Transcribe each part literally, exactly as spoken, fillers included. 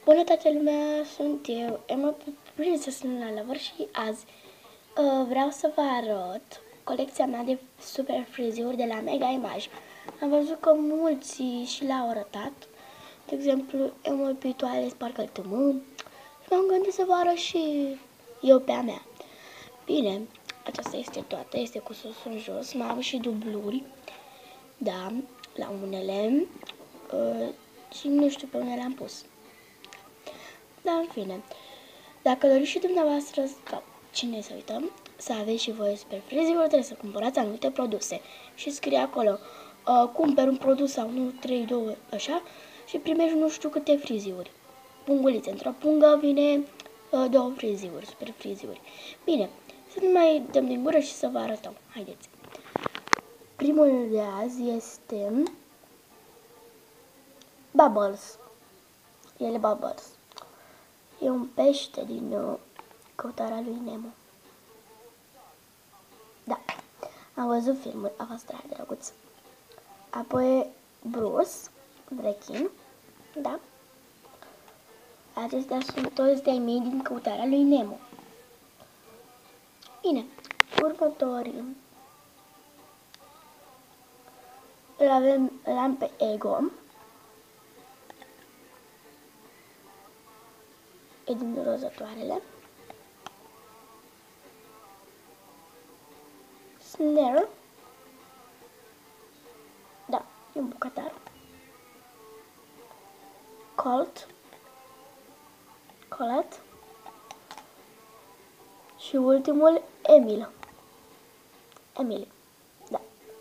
Bună toată lumea, sunt eu, Emma Princess Luna Lover și azi uh, vreau să vă arăt colecția mea de super friziuri de la Mega Image. Am văzut că mulți și l-au arătat, de exemplu, Emma Pitoare Sparkle Tm și m-am gândit să vă arăt și eu pe a mea. Bine, aceasta este toată, este cu sus în jos, mai am și dubluri, da, la unele uh, și nu știu pe unde le-am pus. Dar în fine, dacă doriți și dumneavoastră, sau cine să uităm, să aveți și voi super friziuri, trebuie să cumpărați anumite produse. Și scrie acolo, uh, cumperi un produs sau nu, trei, doi, așa, și primești nu știu câte friziuri. Pungulițe. Într-o pungă vine uh, două friziuri, super friziuri. Bine, să nu mai dăm din gură și să vă arătăm. Haideți. Primul de azi este Bubbles. Ele Bubbles. E un pește din uh, Căutarea lui Nemo. Da, am văzut filmul, a fost tare drăguț. Apoi Bruce, rechin, da. Acestea sunt toți de-ai mei din Căutarea lui Nemo. Bine, următorii. Îl avem, îl am pe Ego. E din Rozătoarele. Snare. Da, e un bucătar. Colt. Colette. Și ultimul, Emil. Emily. Da.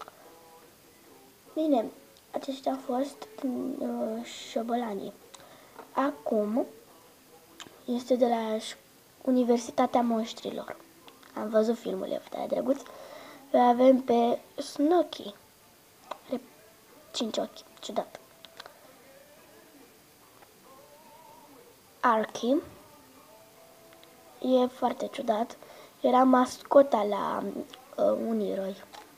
Bine, aceștia au fost din uh, șobolanii. Acum este de la Universitatea Monștrilor. Am văzut filmul, e foarte drăguț. Îl avem pe Snooki. Are cinci ochi, ciudat. Archie. E foarte ciudat. Era mascota la uh, un eroi.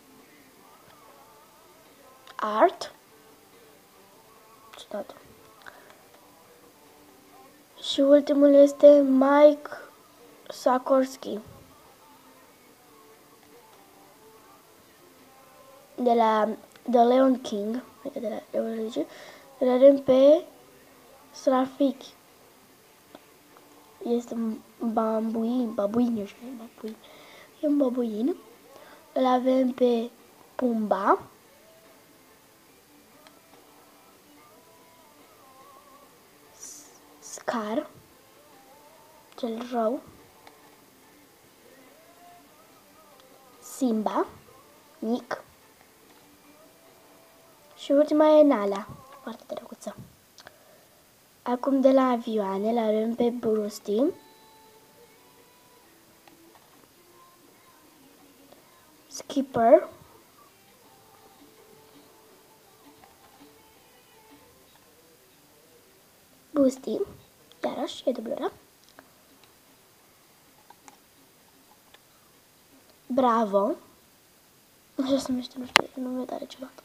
Art. Ciudat. Și ultimul este Mike Sakorski. De la The Lion King, adică de la Eurologie, îl avem pe Srafiki. Este un bambuin, babuin, eu știu, babuin. E un babuin. Îl avem pe Pumba. Scar, cel rău. Simba, mic. Și ultima e Nala, foarte drăguță. Acum de la avioane îl avem pe Brusty. Skipper. Boosty. Iarăși, e dublura. Bravo. Așa se numește, nu știu, nu mi-e tare ciudat.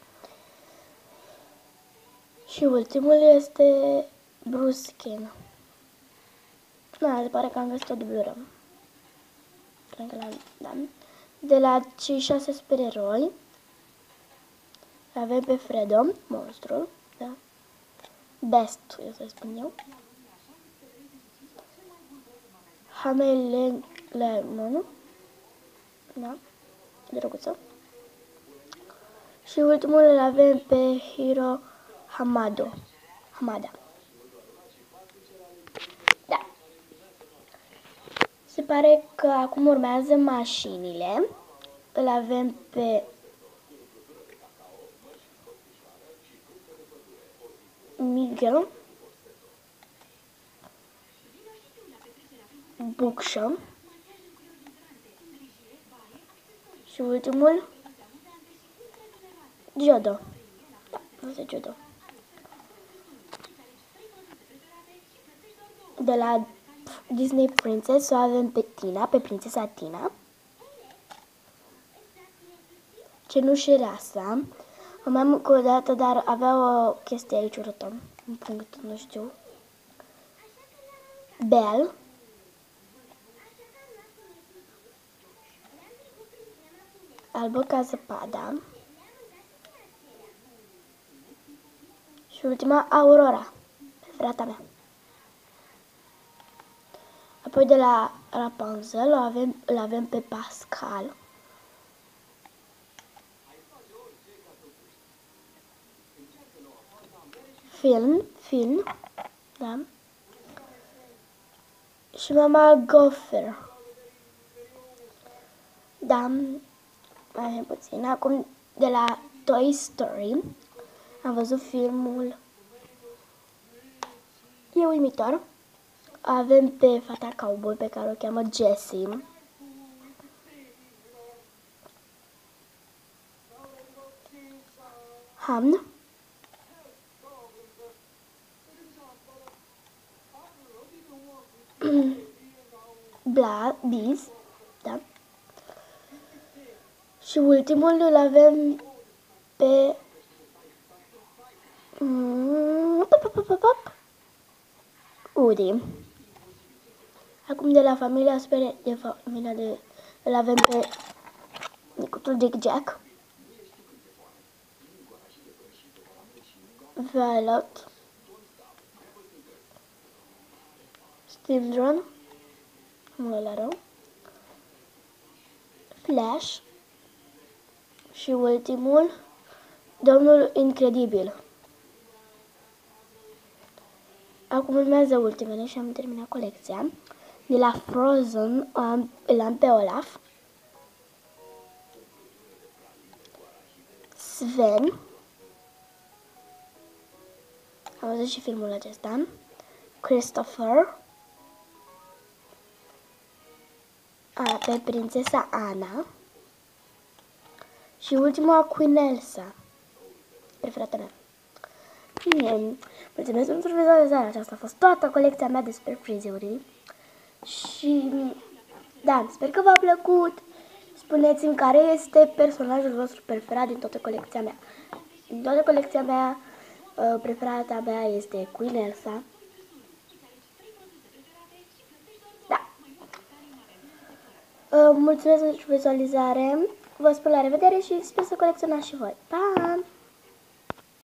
Și ultimul este Bruce Ken. Da, se pare că am găsit o dublură. Cred că la, da. De la cei șase supereroi avem pe Fredo, monstrul, da. Best, eu să spun eu. Hamele Lemon, da, drăguță. Și ultimul îl avem pe Hiro Hamado. Hamada. Da. Se pare că acum urmează mașinile. Îl avem pe Miguel. Bucksham. Și ultimul Jodo. Da, este Jodo. De la Disney Princess o avem pe Tina, pe prințesa Tina. Cenușereasa. Mai încă o dată, dar avea o chestie aici urâtă. Un punct, nu știu. Belle, Albă ca zăpada și ultima Aurora, preferata mea. Apoi de la Rapunzel o avem, îl avem pe Pascal. Film, film, da. Și mama Gopher. Da, mai avem puțin. Acum de la Toy Story am văzut filmul. E uimitor. Avem pe fata cowboy pe care o cheamă Jessie. Han. Bla, Biz, da. Și ultimul îl avem pe mm, pop, pop, pop, pop. Udi. Acum de la familia super de familia de îl avem pe micuțul Dick Jack, Violet, Steamdron, mă la rău, Flash și ultimul, Domnul Incredibil. Acum urmează ultimele și am terminat colecția. De la Frozen am, îl am pe Olaf, Sven, am văzut și filmul acesta, Christopher, a, pe prințesa Ana și ultima Queen Elsa, preferata mea. Bine, mulțumesc pentru vizualizarea aceasta. A fost toată colecția mea de Super Friziuri. Și da, sper că v-a plăcut. Spuneți-mi care este personajul vostru preferat din toată colecția mea. Din toată colecția mea, preferata mea este Queen Elsa. Da. Mulțumesc pentru vizualizare. Vă spun la revedere și sper să colecționați și voi. Pa!